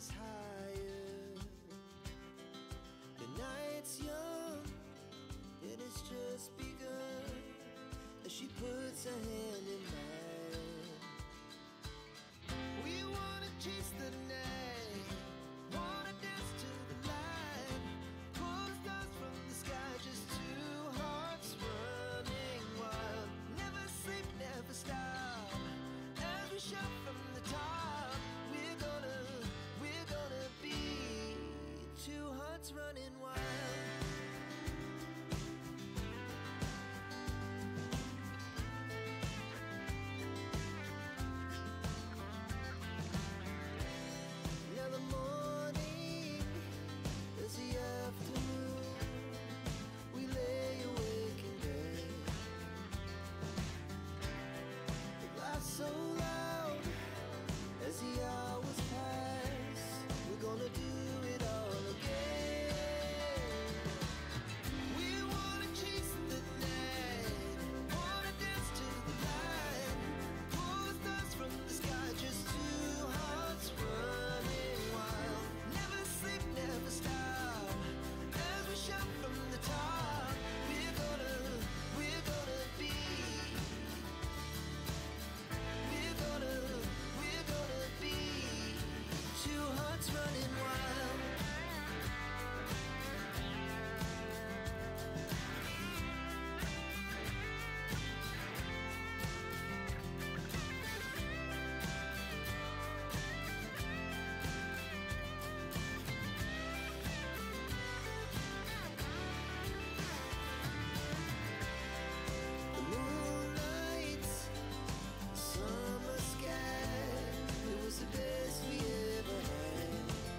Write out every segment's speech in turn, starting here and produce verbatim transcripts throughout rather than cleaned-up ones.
is higher. The night's young, and it's just begun. As she puts her hand in mine, we wanna chase the night, wanna dance to the light, pull the stars from the sky, just two hearts running wild. Never sleep, never stop, as we shout from the top. We're gonna, we're gonna be two hearts running wild. So loud as the hours pass, we're gonna do it all again. We wanna chase the night, wanna dance to the light, pull the stars from the sky, just two hearts running wild. Never sleep, never stop, as we shout from the top. We're gonna, we're gonna be running wild. The moonlight, summer sky, it was the best we ever had.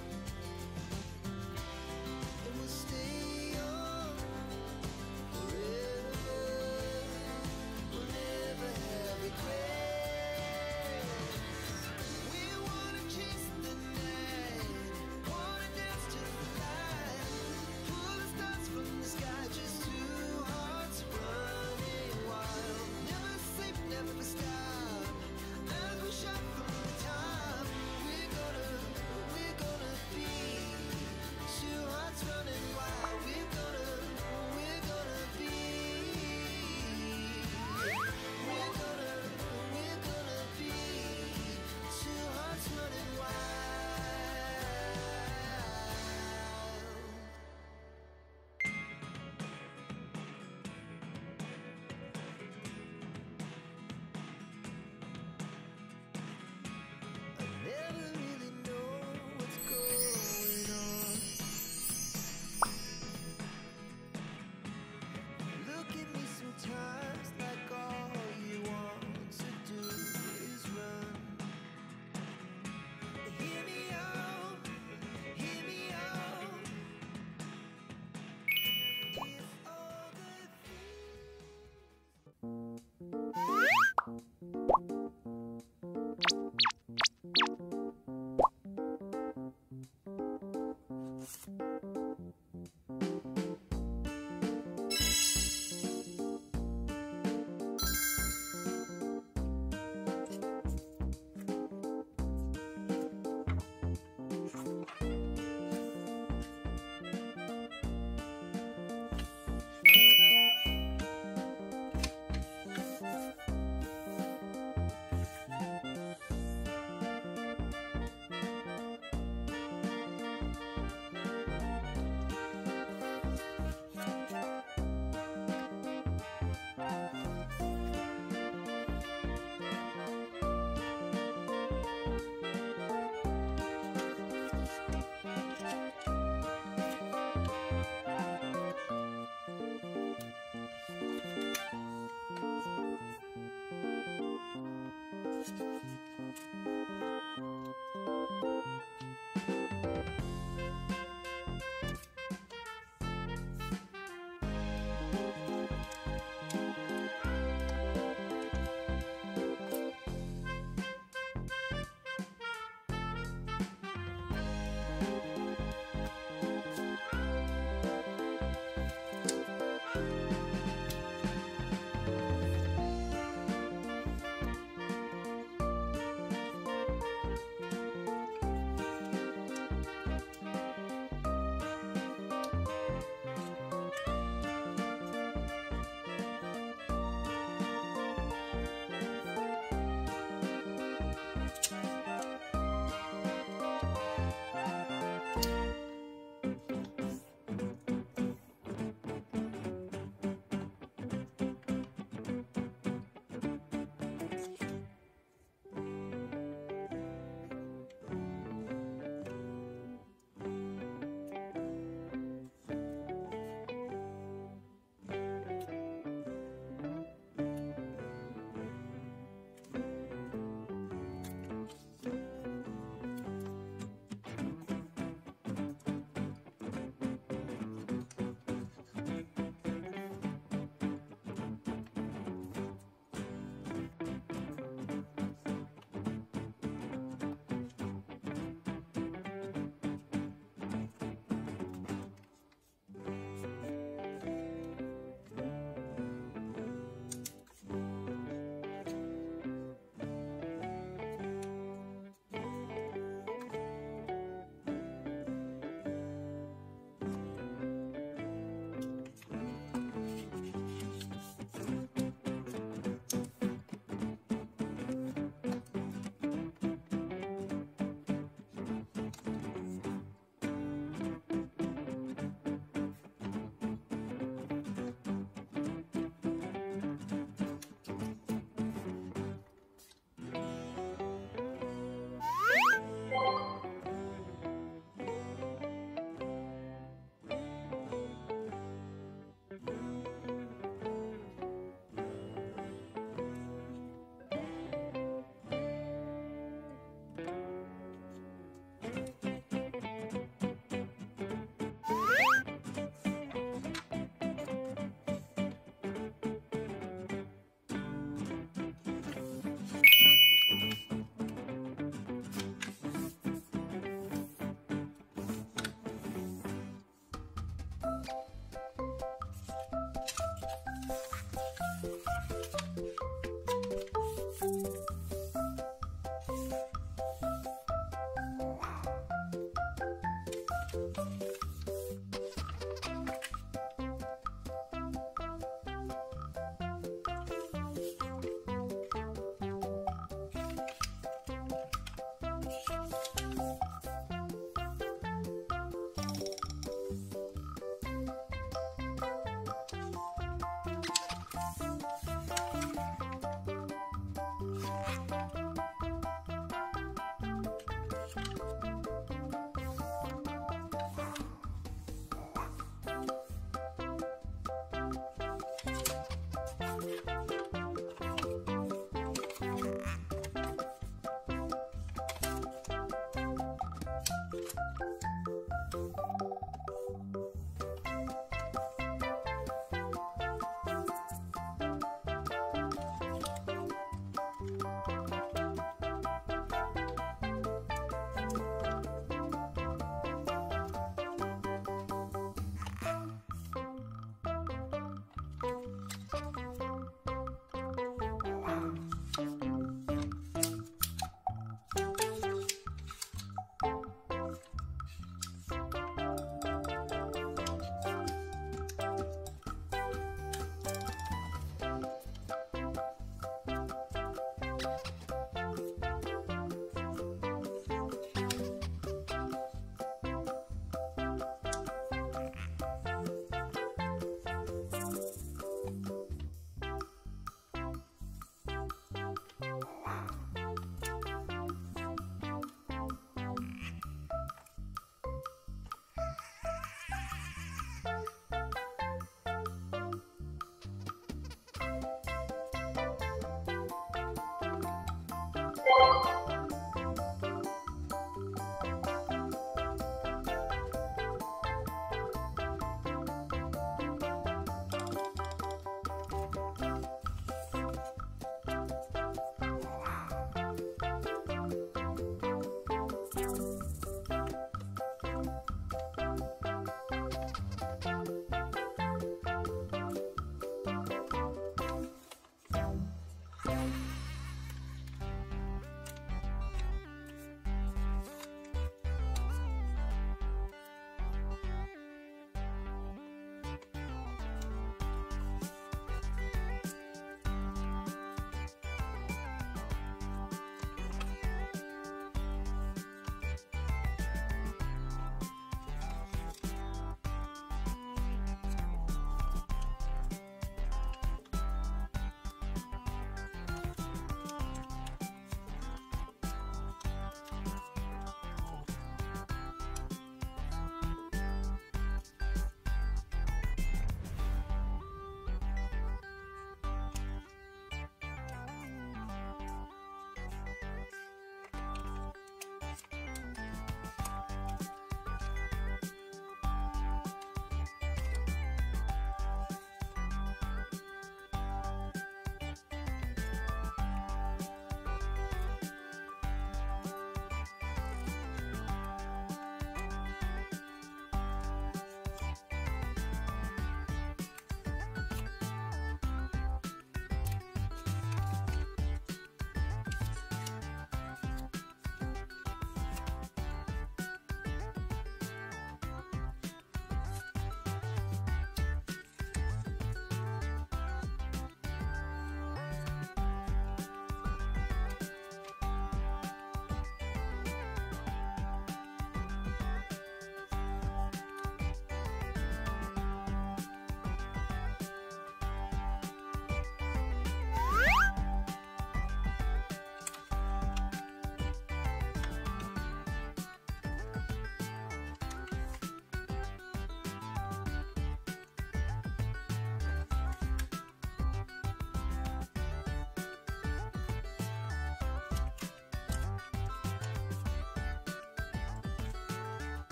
Stay on forever, we'll never have regrets. We wanna chase the night, wanna dance to the light, pull the stars from the sky, just two hearts running wild. Never sleep, never stop, as we shout from the top. We're gonna, we're gonna be two hearts running wild. We're gonna, we're gonna be, we're gonna, we're gonna be two hearts running wild. I never really know what's going on. Look at me sometimes like all you want to do is run. Hear me out, hear me out. If all the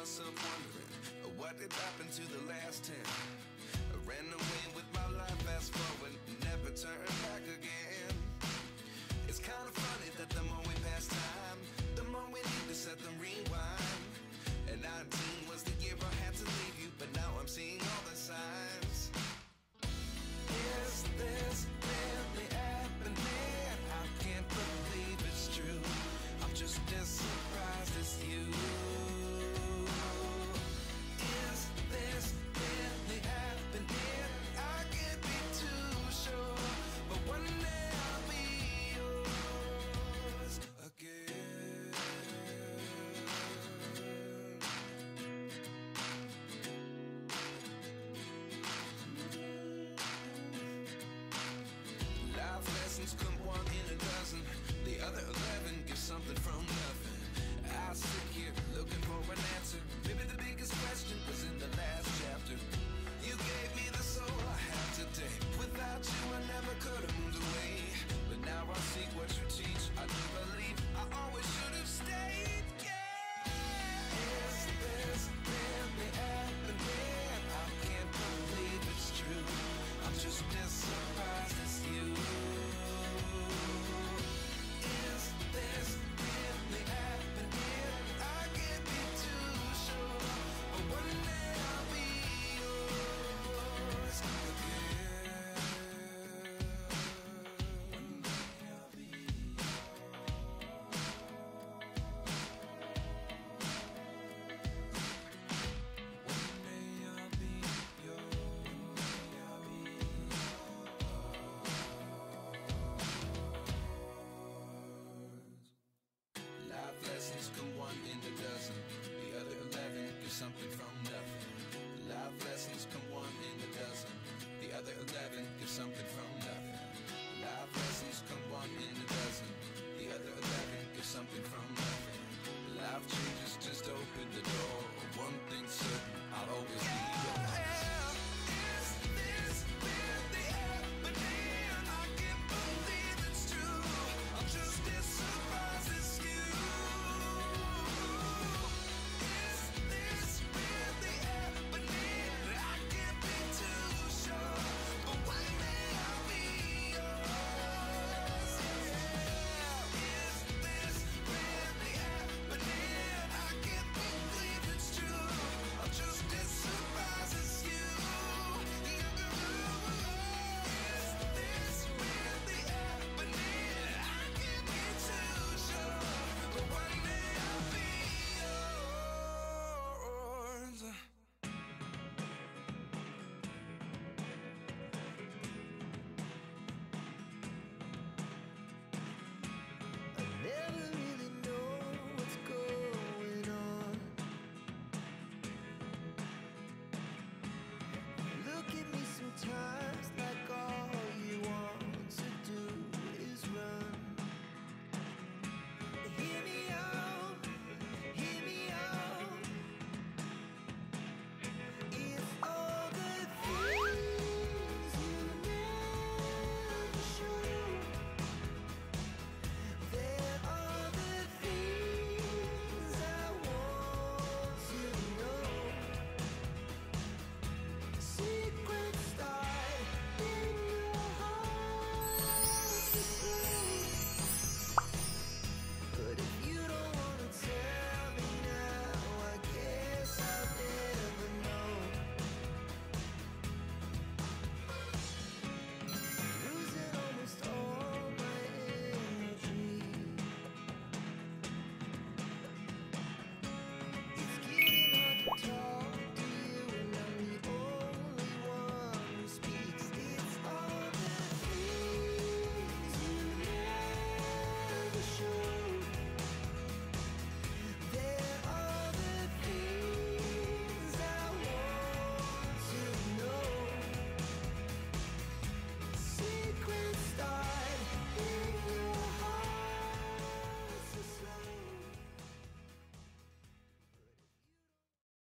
myself wondering, uh, what did happen to the last ten? I ran away with my life, fast forward, never turn back again. It's kind of funny that the more we pass time, the more we need to set them rewind. And nineteen was the year I had to leave you, but now I'm seeing all the signs. Is this really happening? I can't believe it's true. I'm just as surprised as you. Is this really happening? I can't be too sure, but one day I'll be yours again. Life lessons come one in a dozen. The other eleven give something from nothing. I sit here looking for an answer. Maybe the biggest question was in the last chapter. You gave me the soul I have today. Without you I never could have moved away. But now I see what you teach. I do believe I always should have stayed. Yeah. Is this really happening? I can't believe it's true. I'm just as surprised as you. Is this really happening? I can't be too sure, but one day I'll be yours again. One day I'll be One day I'll be yours. Life lessons come one in a dozen. The other eleven give something from nothing. Life lessons come one in a dozen. The other eleven give something from nothing. Life lessons come one in a dozen. The other eleven give something from nothing. Life changes, just open the door. One thing's certain, I'll always be yours.